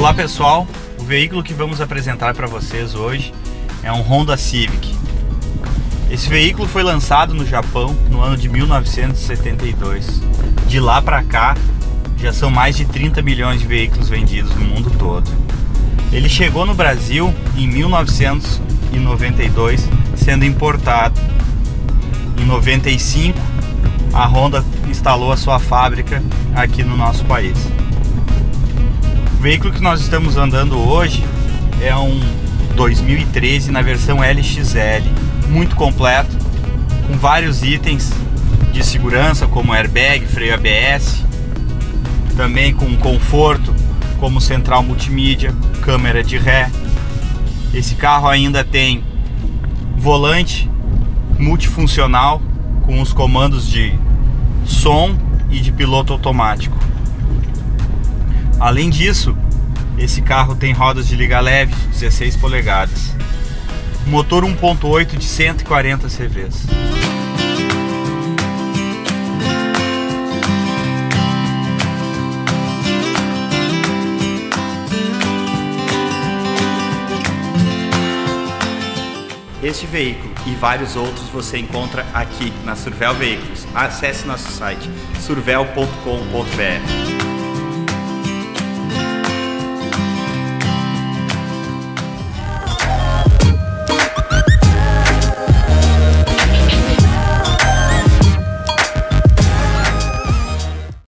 Olá pessoal, o veículo que vamos apresentar para vocês hoje é um Honda Civic. Esse veículo foi lançado no Japão no ano de 1972. De lá para cá já são mais de 30 milhões de veículos vendidos no mundo todo. Ele chegou no Brasil em 1992, sendo importado. Em 95, a Honda instalou a sua fábrica aqui no nosso país. O veículo que nós estamos andando hoje é um 2013 na versão LXL, muito completo, com vários itens de segurança como airbag, freio ABS, também com conforto como central multimídia, câmera de ré. Esse carro ainda tem volante multifuncional com os comandos de som e de piloto automático. Além disso, esse carro tem rodas de liga leve, 16 polegadas. Motor 1.8 de 140 CVs. Este veículo e vários outros você encontra aqui na Survel Veículos. Acesse nosso site survel.com.br.